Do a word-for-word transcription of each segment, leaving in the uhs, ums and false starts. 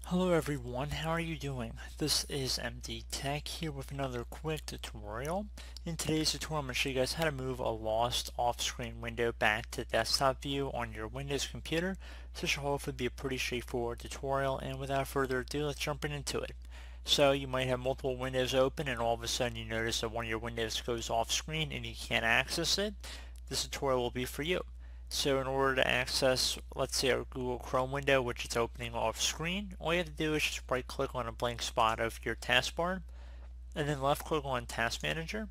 Hello everyone, how are you doing? This is M D Tech here with another quick tutorial. In today's tutorial I'm going to show you guys how to move a lost off-screen window back to desktop view on your Windows computer. So this should hopefully be a pretty straightforward tutorial, and without further ado, let's jump right into it. So you might have multiple windows open and all of a sudden you notice that one of your windows goes off screen and you can't access it. This tutorial will be for you. So in order to access, let's say, our Google Chrome window, which is opening off screen, all you have to do is just right click on a blank spot of your taskbar and then left click on Task Manager.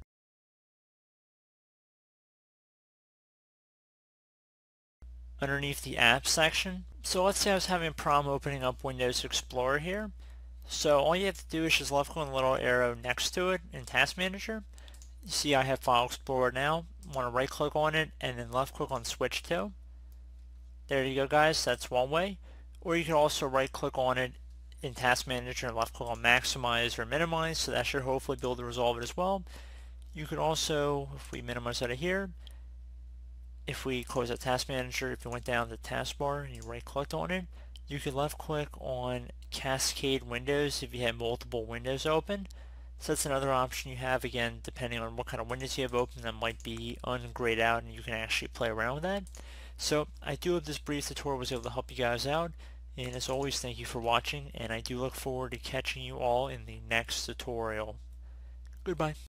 Underneath the Apps section, so let's say I was having a problem opening up Windows Explorer here. So all you have to do is just left click on the little arrow next to it in Task Manager. You see I have File Explorer now. Want to right click on it and then left click on Switch To. There you go guys, that's one way. Or you can also right click on it in Task Manager and left click on Maximize or Minimize, so that should hopefully be able to resolve it as well. You could also, if we minimize out of here, if we close that Task Manager, if you went down the taskbar and you right clicked on it, you could left click on Cascade Windows if you have multiple windows open. So that's another option you have, again, depending on what kind of windows you have open that might be ungrayed out and you can actually play around with that. So I do hope this brief tutorial was able to help you guys out, and as always, thank you for watching, and I do look forward to catching you all in the next tutorial. Goodbye.